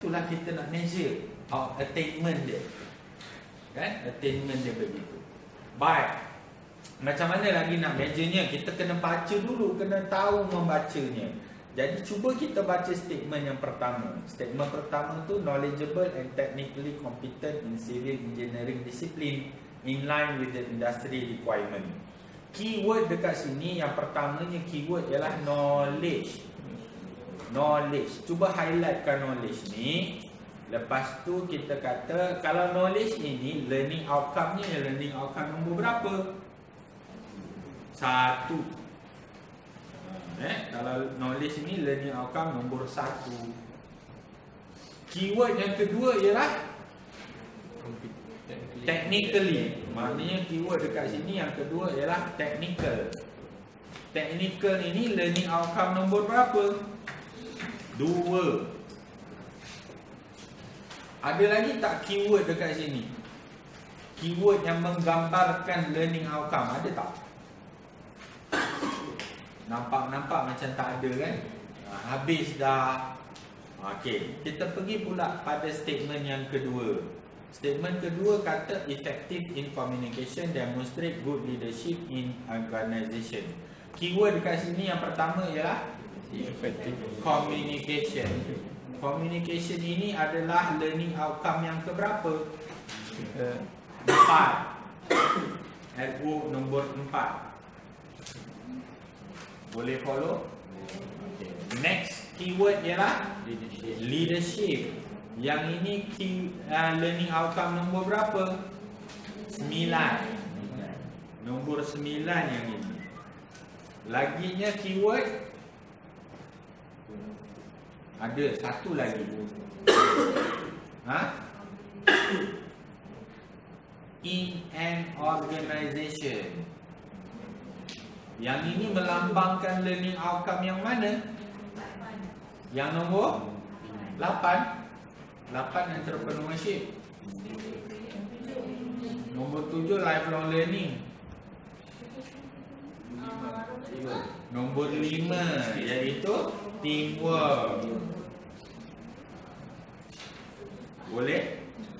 itulah kita nak measure attainment dia. Kan? Attainment dia begitu. Baik. Macam mana lagi nak measure-nya? Kita kena baca dulu, kena tahu membacanya. Jadi cuba kita baca statement yang pertama. Statement pertama tu, knowledgeable and technically competent in civil engineering discipline in line with the industry requirement. Keyword dekat sini, yang pertamanya keyword ialah knowledge. Knowledge. Cuba highlightkan knowledge ni. Lepas tu kita kata, kalau knowledge ini, learning outcome ni, learning outcome nombor berapa? 1. Kalau knowledge ini, learning outcome nombor 1. Keyword yang kedua ialah technically. Maknanya keyword dekat sini yang kedua ialah technical. Technical ini learning outcome nombor berapa? 2. Ada lagi tak keyword dekat sini? Keyword yang menggambarkan learning outcome, ada tak? Nampak-nampak macam tak ada kan? Habis dah. Okey, kita pergi pula pada statement yang kedua. Statement kedua kata effective in communication, demonstrate good leadership in organisation. Keyword dekat sini yang pertama ialah effective communication. Communication ini adalah learning outcome yang keberapa? 4. LO nombor 4. Boleh follow? Okay. Next keyword ialah leadership. Yang ini learning outcome nombor berapa? 9. Nombor 9 yang ini. Laginya keyword ada satu lagi. In an organisation. Yang ini melambangkan learning outcome yang mana? Yang nombor 8. 8 entrepreneurship. Nombor 7 lifelong learning. Nombor 5 iaitu teamwork. Boleh?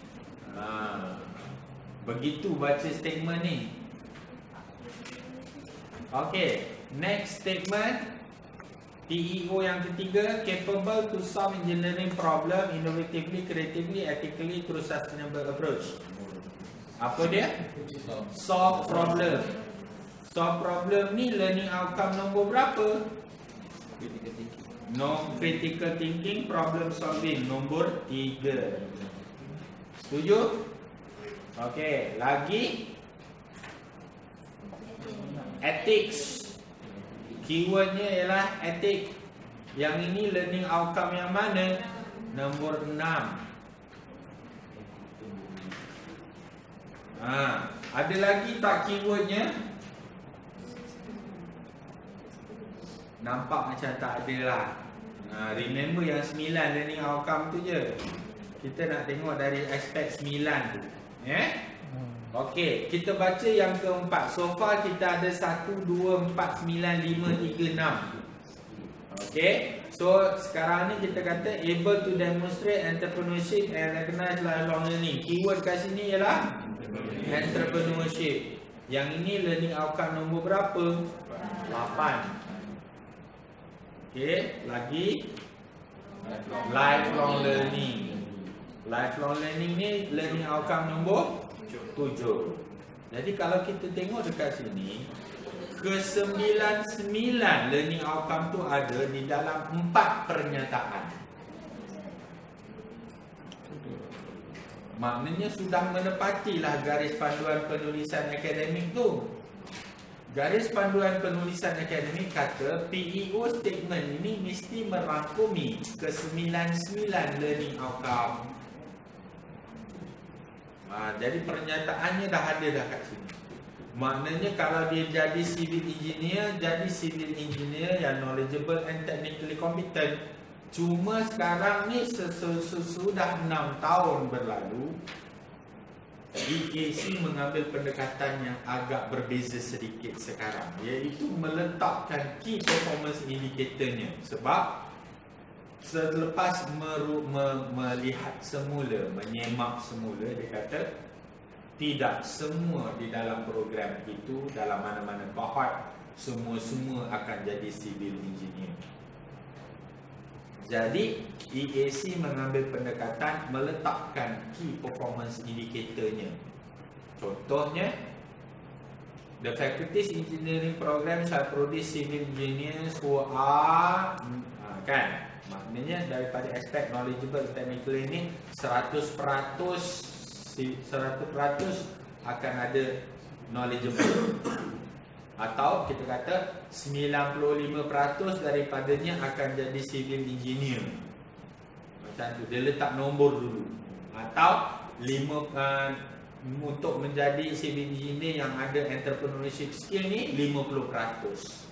Begitu baca statement ni. Okey, next statement. PEO yang ketiga, capable to solve engineering problem innovatively, creatively, ethically through sustainable approach. Apa dia? Solve problem. Solve problem ni learning outcome nombor berapa? Critical thinking, problem solving nombor 3. Setuju? Okey, lagi ethics. Keywordnya ialah ethics. Yang ini learning outcome yang mana? Nombor 6. Ada lagi tak keywordnya? Nampak macam tak ada lah. Remember yang 9 learning outcome tu je. Kita nak tengok dari aspek 9 tu. Okey, kita baca yang keempat. So far kita ada 1, 2, 4, 9, 5, 3, 6. Okey, so sekarang ni kita kata able to demonstrate entrepreneurship and recognize lifelong learning. Keyword kat sini ialah entrepreneurship. Yang ini learning outcome nombor berapa? 8. Okey, lagi lifelong learning. Lifelong learning ni learning outcome nombor 7. Jadi kalau kita tengok dekat sini, ke-9 learning outcome tu ada di dalam 4 pernyataan. Maknanya sudah menepatilah garis panduan penulisan akademik tu. Garis panduan penulisan akademik kata PEO statement ini mesti merangkumi ke-9 learning outcome. Jadi pernyataannya dah ada dah kat sini. Maknanya kalau dia jadi civil engineer, jadi civil engineer yang knowledgeable and technically competent. Cuma sekarang ni sesudah 6 tahun berlalu, EAC mengambil pendekatan yang agak berbeza sedikit sekarang, iaitu meletakkan key performance indicatornya. Sebab Selepas melihat semula, menyemak semula, dia kata tidak semua di dalam program itu, dalam mana-mana cohort, semua akan jadi civil engineer. Jadi EAC mengambil pendekatan meletakkan key performance indicator-nya. Contohnya, the faculty's engineering program shall produce civil engineers who are kan, maknanya daripada aspek knowledgeable technical ini 100% akan ada knowledgeable, atau kita kata 95% daripadanya akan jadi civil engineer. Macam tu, dia letak nombor dulu. Atau untuk menjadi civil engineer yang ada entrepreneurship skill ni 50%.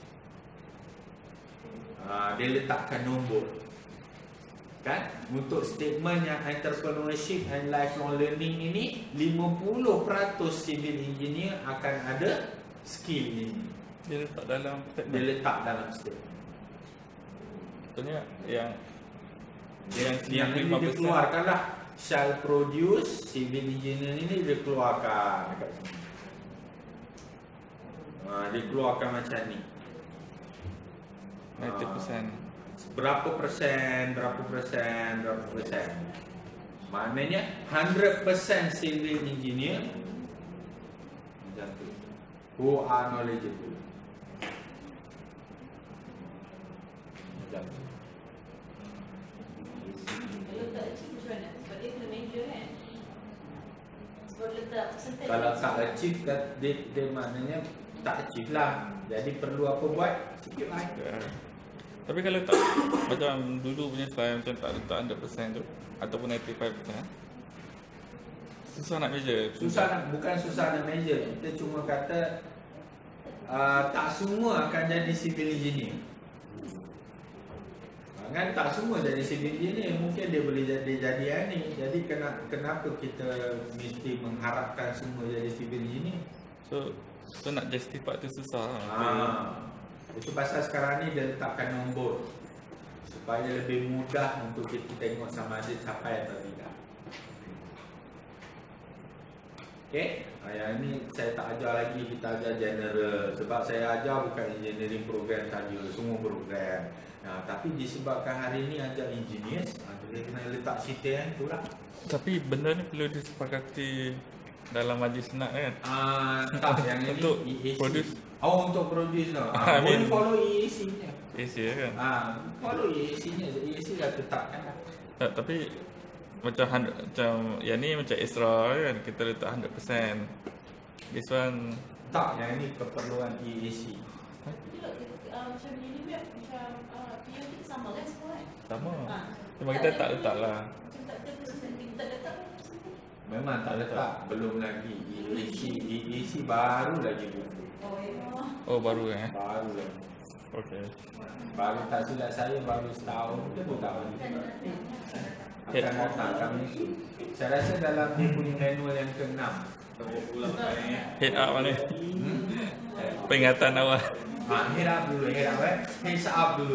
Dia letakkan nombor. Kan? Untuk statement yang entrepreneurship and lifelong learning ini 50% civil engineer akan ada skill ini. Dia letak dalam statement. Dia letak dalam statement. Contohnya yang ini dia keluarkanlah, shall produce civil engineer ini dia keluarkan dekat sini. Dia keluarkan macam ni. 90%. Berapa persen. Maknanya 100% civil engineer macam tu, who are knowledgeable. Macam tu. Kalau tak achieve macam mana? Sebab dia kena measure kan. Sebab letak percentage. Kalau tak achieve, dia maknanya tak achieve lah. Jadi perlu apa buat? Sikit lah. Tapi kalau tak, macam dulu punya slide macam tak letak 100% tu ataupun 95%, susah nak measure. Bukan susah nak measure. Kita cuma kata tak semua akan jadi civil engineer. Kan tak semua jadi civil engineer. Mungkin dia boleh jadi ni. Jadi kenapa kita mesti mengharapkan semua jadi civil engineer? So nak justify tu susah. Itu pasal sekarang ni dia letakkan nombor supaya lebih mudah untuk kita tengok sama ada capai atau tidak. Okay, yang ini saya tak ajar lagi, kita ajar general. Sebab saya ajar bukan engineering program saja, semua program. Tapi disebabkan hari ni ajar engineers, dia kena letak cerita yang tu lah. Tapi benda ni perlu disepakati dalam majlis senat kan? Tak, yang ini untuk EAC. Produce. Untuk produce lah. Boleh follow EAC-nya. EAC kan? Follow EAC-nya. EAC dah tetapkan lah. Tak, tapi macam yang ni macam extra kan, kita letak 100%. This one tak, yang ni keperluan EAC. Macam ni macam PU kita sama kan semua kan? sama. Cuma kita tak letak lah. Macam tak ada percentage, tak letak pun. Memang tak letak. Belum lagi. EAC baru lagi buku. Oh baru Baru lagi. Okay. Baru tak silap saya baru setahun ke 2 tahun. Akan datang kami. Saya rasa dalam dia punya manual yang ke-6. Head up mana? Peringatan awal. Head up dulu, head up dulu.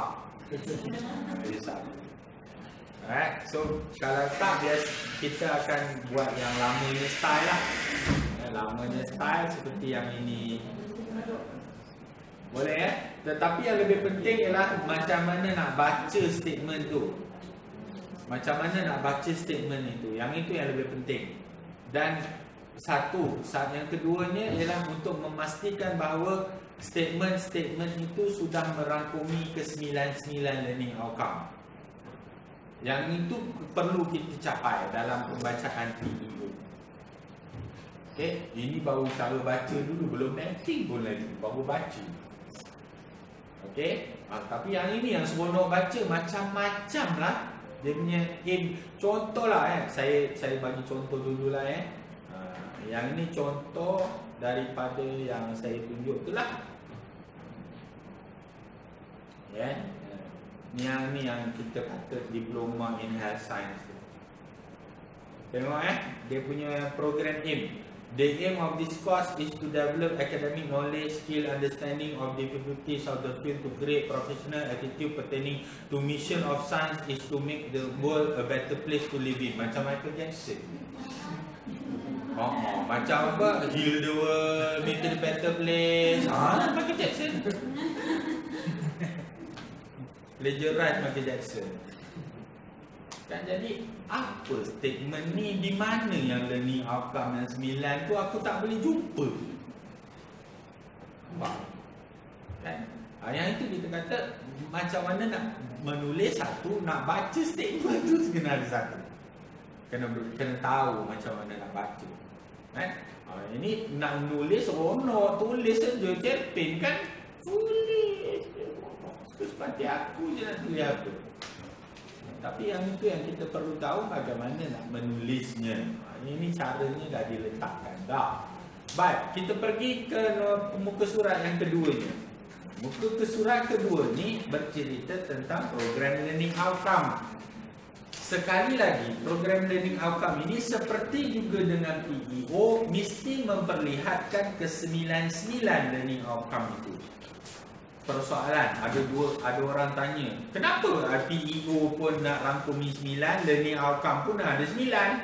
Alright, so kalau tak kita akan buat yang lamanya style lah. Lamanya style seperti yang ini. Boleh ya? Tetapi yang lebih penting ialah macam mana nak baca statement tu. Macam mana nak baca statement itu. Yang itu yang lebih penting. Dan yang keduanya ialah untuk memastikan bahawa statement-statement itu sudah merangkumi ke-9 learning outcome. Yang itu perlu kita capai dalam pembacaan PEO. Okay, ini baru cara baca dulu, belum mapping pun lagi, baru baca. Okay, tapi yang ini yang seronok baca macam-macam lah. Dia punya aim. Contoh lah saya bagi contoh dulu lah yang ini contoh daripada yang saya tunjuk tu lah. Yang ni yang kita kata diploma in health science. Tengok dia punya program aim. The aim of this course is to develop academic knowledge, skill, understanding of difficulties of the field to create professional attitude pertaining to mission of science is to make the world a better place to live in. Macam Michael Jackson. Macam apa? Heal the world, make it a better place. Michael Jackson. Plagiarize Michael Jackson. Kan jadi apa statement ni, di mana yang learning outcome yang 9 tu aku tak boleh jumpa. Nampak? Kan? Yang itu kita kata macam mana nak menulis satu, nak baca statement tu kena ada satu. Kena tahu macam mana nak baca. Kan? Ini nak nulis tulis saja cerpen kan? Tulis. Seperti aku je nak tulis apa. Tapi yang itu yang kita perlu tahu bagaimana nak menulisnya. Ini caranya dah diletakkan dah. Baik, kita pergi ke muka surat yang keduanya. Muka surat kedua ni bercerita tentang program learning outcome. Sekali lagi, program learning outcome ini seperti juga dengan PEO mesti memperlihatkan ke-9 learning outcome itu. Persoalan, ada orang tanya, kenapa PEO pun nak rangkumi 9, learning outcome pun ada 9?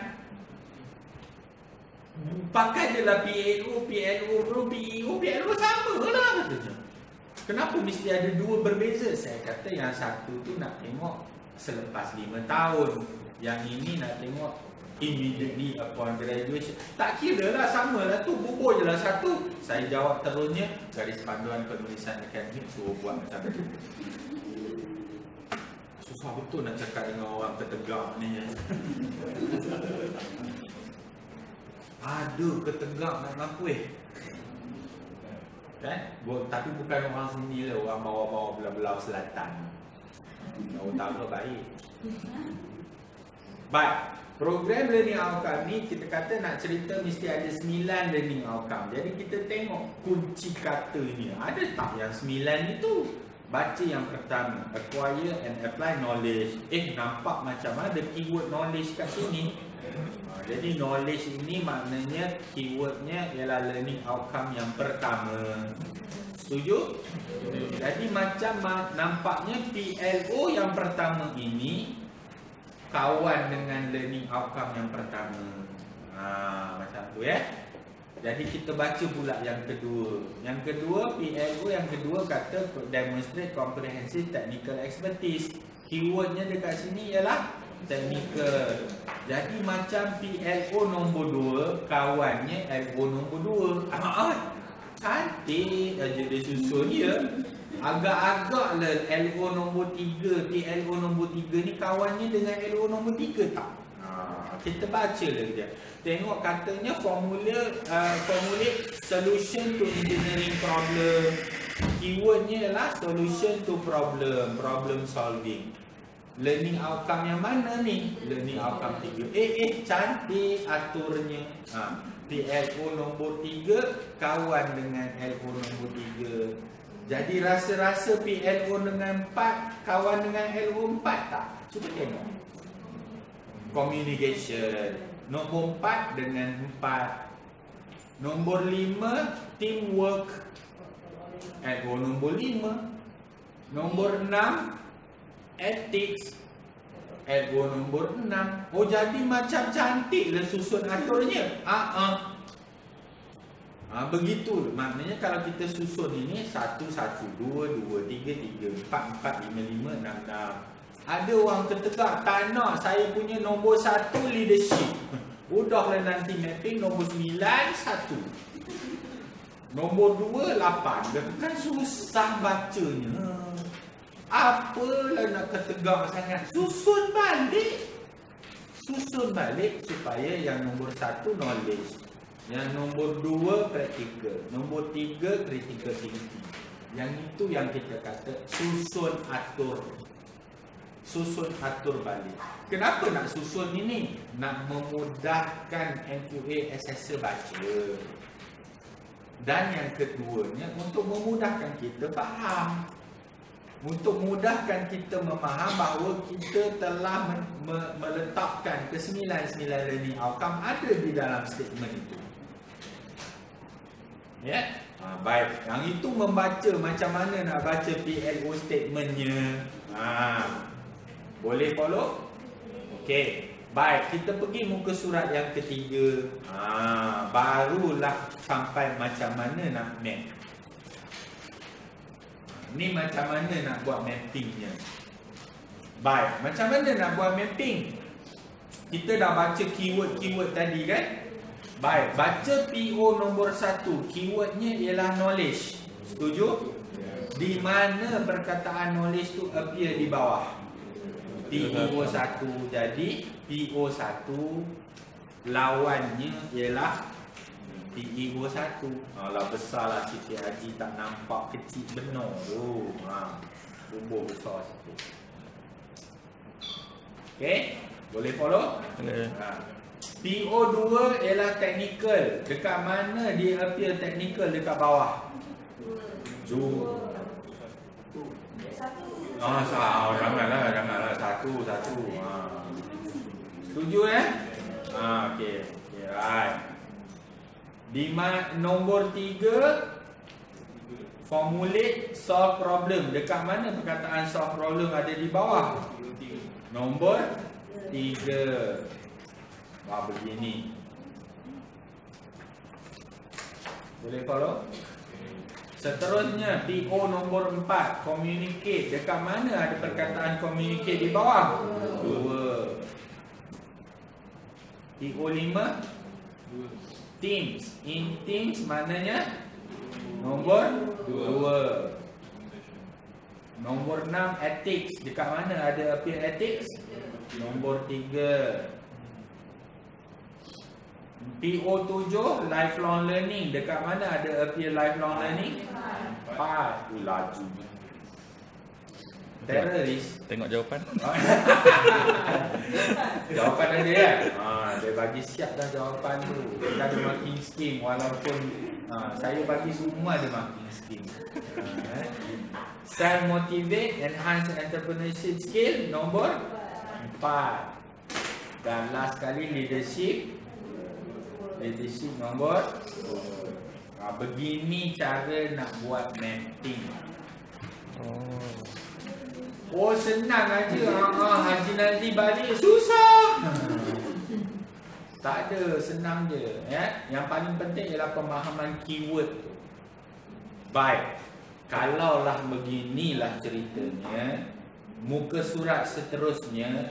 Pakai je lah PEO, PLO sama lah katanya. Kenapa mesti ada dua berbeza? Saya kata yang satu tu nak tengok selepas 5 tahun, yang ini nak tengok immediately upon graduation. Tak kira lah, sama lah tu, bubur je lah satu. Saya jawab terusnya, garis panduan penulisan akademik suruh buat macam tu. Susah betul nak cakap dengan orang ketegak ni. Aduh, ketegak nak ngaku kan? Tapi bukan orang sini lah, orang bawah-bawah belah-belah selatan. Orang tahu baik. Baik. Program learning outcome ni kita kata nak cerita mesti ada 9 learning outcome. Jadi kita tengok kunci kata ni. Ada tak yang 9 itu? Baca yang pertama, acquire and apply knowledge. Nampak macam ada keyword knowledge kat sini. Jadi knowledge ini maknanya keywordnya ialah learning outcome yang pertama. Setuju? Jadi macam nampaknya PLO yang pertama ini kawan dengan learning outcome yang pertama. Macam tu ya. Jadi kita baca pula yang kedua. Yang kedua, PLO yang kedua kata demonstrate comprehensive technical expertise. Keywordnya dekat sini ialah technical. Jadi macam PLO nombor 2, kawannya LO nombor 2. Cantik aja dia susun ya. Agak-agak lah LO nombor 3, PLO nombor 3 ni kawannya dengan LO nombor 3 tak? Kita baca lah dia. Tengok katanya formulate solution to engineering problem. Keywordnya ialah solution to problem solving. Learning outcome yang mana ni? Learning outcome 3. Cantik aturnya. PLO nombor 3 kawan dengan LO nombor 3. Jadi rasa-rasa PLO dengan 4 kawan dengan LO 4 tak? Cuba tengok. Communication. Nombor 4 dengan 4. Nombor 5 teamwork. LO nombor 5. Nombor 6 ethics. LO nombor 6. Jadi macam cantik lah susun aturnya. Begitu. Maknanya kalau kita susun ini 1, 1, 2, 2, 3, 3, 4, 4, 5, 5, 6, 6. Ada orang ketegak, tak nak saya punya nombor 1 leadership. Udahlah nanti mapping nombor 9, 1. Nombor 2, 8. Kan susah bacanya. Apalah nak ketegak sangat. Susun balik supaya yang nombor 1 knowledge, yang nombor 2 practical, nombor 3 critical thinking. Yang itu yang kita kata susun atur balik. Kenapa nak susun ini? Nak memudahkan MQA assessor baca. Dan yang keduanya untuk memudahkan kita faham. Untuk memudahkan kita memaham bahawa kita telah meletakkan ke-9 learning outcome ada di dalam statement itu. Ya. Baik. Yang itu membaca macam mana nak baca PLO statementnya. Boleh follow? Okey. Baik, kita pergi muka surat yang ketiga. Barulah sampai macam mana nak map. Ni macam mana nak buat mappingnya. Baik, macam mana nak buat mapping? Kita dah baca keyword-keyword tadi kan? Baik, baca PO nombor 1. Keywordnya ialah knowledge. Setuju? Di mana perkataan knowledge tu appear di bawah? PO1. Jadi PO1 lawannya ialah PO1. Alah besarlah Siti Haji, tak nampak kecil benar tu. Bubuh besar sikit. Okey, boleh follow? Boleh. PO2 ialah technical. Dekat mana dia appear technical? Dekat bawah. Janganlah. Satu. Setuju okey, right. Di nombor 3, formulate solve problem. Dekat mana perkataan solve problem ada di bawah? Nombor 3. Begini. Boleh follow? Seterusnya PO nombor 4, communicate. Dekat mana ada perkataan communicate di bawah? 2. PO 5, teams. In teams maknanya nombor 2. Nombor 6, ethics. Dekat mana ada appear ethics? Nombor 3. PO7, lifelong learning. Dekat mana ada appear lifelong learning? 4. Laju. Teroris. Tengok jawapan. Jawapan ada kan? Dia bagi siap dah jawapan tu. Kita ada marking scheme. Walaupun saya bagi semua ada marking scheme. Self motivate, enhance entrepreneurship skill. Nombor 4. Dan last kali leadership. Leadership nombor 2. Begini cara nak buat mapping. Senang aja. Haji nanti balik susah. Tak ada, senang je ya. Yang paling penting ialah pemahaman keyword tu. Baik. Kalaulah beginilah ceritanya, muka surat seterusnya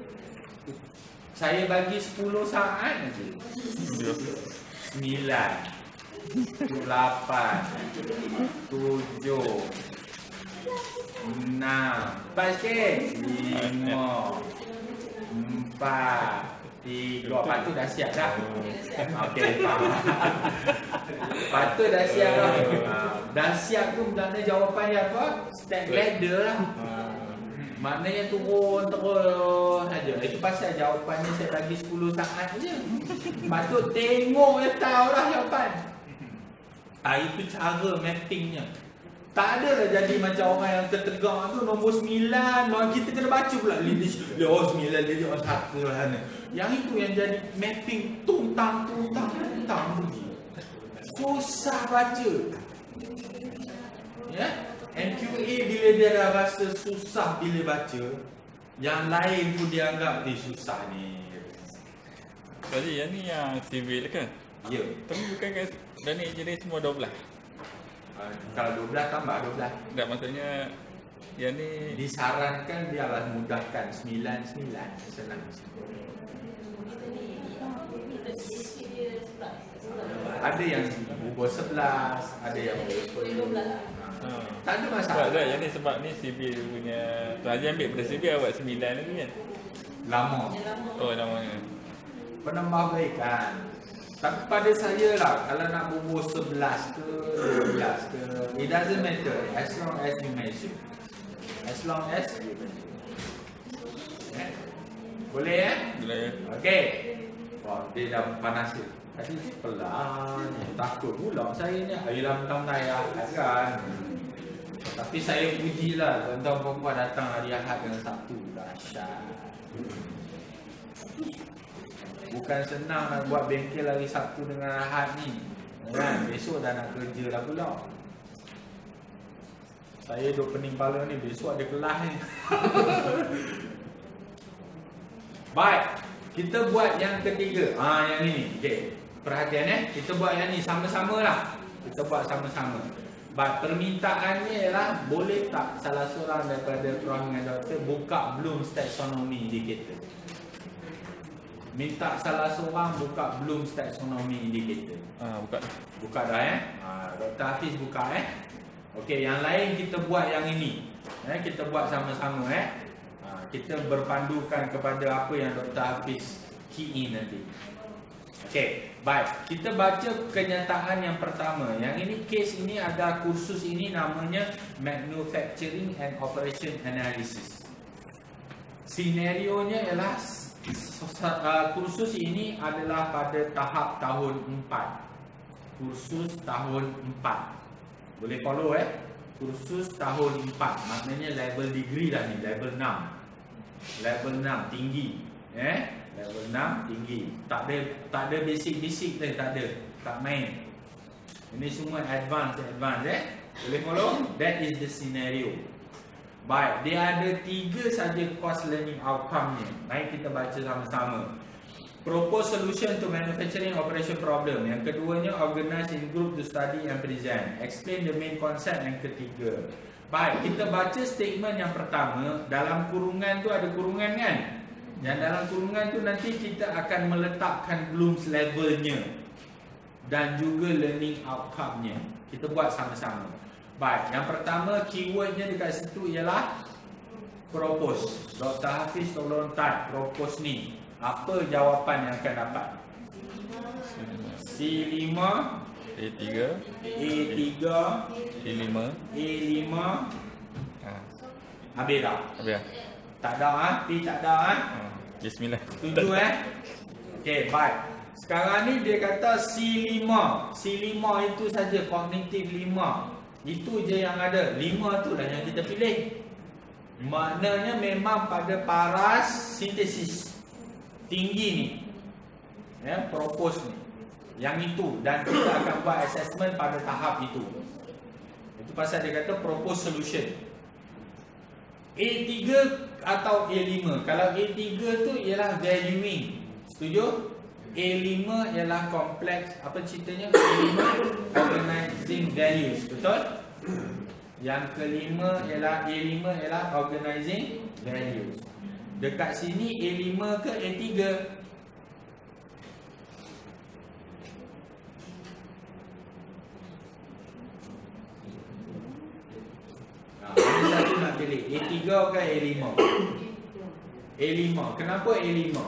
saya bagi 10 saat aja. 9, 8, 7, 6, 5, 4, 3, 4, lepas tu dah siap dah. Okey, faham. Lepas tu dah siap dah. Dah siap tu maknanya jawapan dia apa? Stack ladder lah. Maknanya turun terus saja. Itu pasal jawapannya saya bagi 10 saat je. Patut tengok je tahu lah jawapan. Itu cara mappingnya. Tak ada lah jadi macam orang yang tertegak tu nombor 9. Kita kena baca pula leadership. 9 leadership 1 lah. Yang itu yang jadi mapping tuntang bunyi. Susah baca. Ya? NQA bila dia dah rasa susah bila baca, yang lain pun dia anggap susah ni. Jadi yang ni yang civil kan? Ya. Tapi bukan kan dan ni jenis semua 12. Kalau 12 tambah 12. Tak, maksudnya yang ni disarankan biarlah mudahkan 9 senang. Ada yang bubur 11, ada yang bubur 12. Tak ada masalah. Sebab yang ni sebab ni civil punya tu Haji ambil pada civil awak 9 lagi kan? Lama. Oh namanya. Penambahbaikan. Tapi pada saya lah, kalau nak bubur 11 ke 12 ke, it doesn't matter as long as you measure. As long as you measure. Boleh ya? Boleh. Okey. Wah, dia dah panas tu. Tadi pelan, takut pula saya ni. Ayolah mentang saya kan. Tapi saya pujilah tuan-tuan perempuan datang hari Ahad dengan Sabtu. Dahsyat. Bukan senang nak buat bengkel hari Sabtu dengan Ahad ni. Kan, besok dah nak kerja dah pula. Saya duk pening kepala ni, besok ada kelas ni. Baik, kita buat yang ketiga. Yang ini. Okey. Perhatian kita buat yang ni sama-sama lah. Kita buat sama-sama. Baik, permintaannya ialah boleh tak salah seorang daripada korang dengan doktor buka Bloom's Taxonomy indicator. Minta salah seorang buka Bloom's Taxonomy indicator. Buka. Buka dah Dr. Hafiz buka Okey, yang lain kita buat yang ini. Kita buat sama-sama kita berpandukan kepada apa yang Dr. Hafiz key in nanti. Okey, baik. Kita baca kenyataan yang pertama. Yang ini case ini ada kursus ini namanya Manufacturing and Operation Analysis. Senarionya ialah kursus ini adalah pada tahap tahun 4. Kursus tahun 4. Boleh follow kursus tahun 4. Maknanya level degree dah ni, level 6. Level 6 tinggi. Level 6 tinggi. Tak ada basic-basic dah, tak ada. Tak main. Ini semua advance. Boleh follow? That is the scenario. Baik, dia ada 3 saja course learning outcome-nya. Mari kita baca sama-sama. Propose solution to manufacturing operation problem. Yang keduanya, organize in group to study and present. Explain the main concept. Yang ketiga. Baik, kita baca statement yang pertama. Dalam kurungan tu ada kurungan kan? Yang dalam kurungan tu nanti kita akan meletakkan Bloom's levelnya dan juga learning outcome-nya. Kita buat sama-sama. Baik, yang pertama keywordnya dekat situ ialah propose. Dr. Hafiz tolong type propose ni. Apa jawapan yang akan dapat? C5 A3 A3 A5 A5 Habis dah? Habis. Tak ada P tak ada Bismillah. Setuju Okey, baik. Sekarang ni dia kata C5. C5 itu saja, kognitif 5. Itu je yang ada. 5 tu lah yang kita pilih. Maknanya memang pada paras sintesis tinggi ni. Propose ni. Yang itu. Dan kita akan buat assessment pada tahap itu. Itu pasal dia kata propose solution. A3 atau A5. Kalau A3 tu ialah valuing. Setuju? A5 ialah complex. Apa ceritanya? A5 organizing values. Betul? Yang kelima ialah A5 ialah organizing values. Dekat sini A5 ke A3? Mana satu nak pilih? A3 ke A5? A5. Kenapa A5?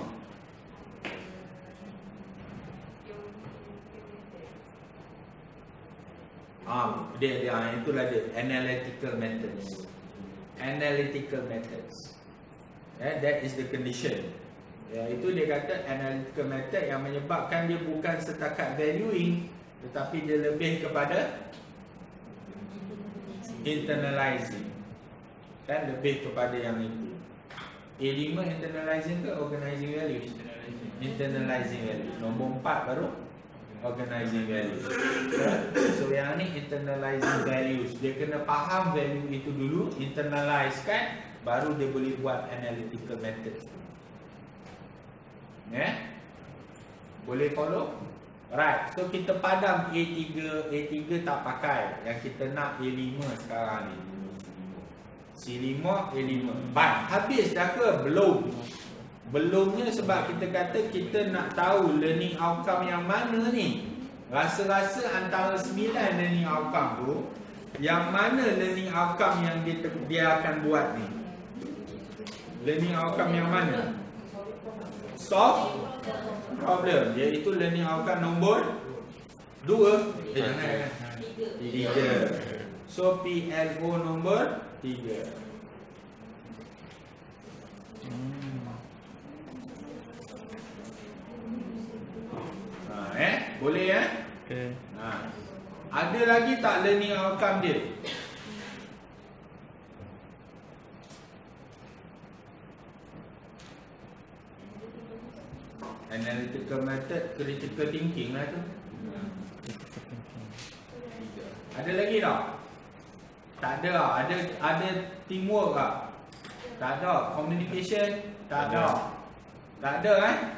Dia itulah dia, analytical methods. Analytical methods. That is the condition. Itu dia kata analytical method yang menyebabkan dia bukan setakat valuing, tetapi dia lebih kepada internalizing. Kan lebih kepada yang itu. A5 internalizing ke organizing values? Internalizing values. Nombor 4 baru organizing values. So yang ni internalizing values. Dia kena faham value itu dulu, internalize kan, baru dia boleh buat analytical method. Boleh follow? Right. So kita padam A3 tak pakai. Yang kita nak A5 sekarang ni. C5 A5. Baik, habis dah ke? Belum. Belumnya sebab kita kata kita nak tahu learning outcome yang mana ni. Rasa-rasa antara 9 learning outcome tu, yang mana learning outcome yang dia akan buat ni? Learning outcome yang mana? Solve problem. Iaitu learning outcome nombor 2. Jangan. 3. So PLO nombor 3. Boleh Okay. Ada lagi tak learning outcome dia? Analytical method, critical thinking lah tu. Ada lagi tak? Tak ada. Ada teamwork tak? Tak ada. Communication tak ada. Tak ada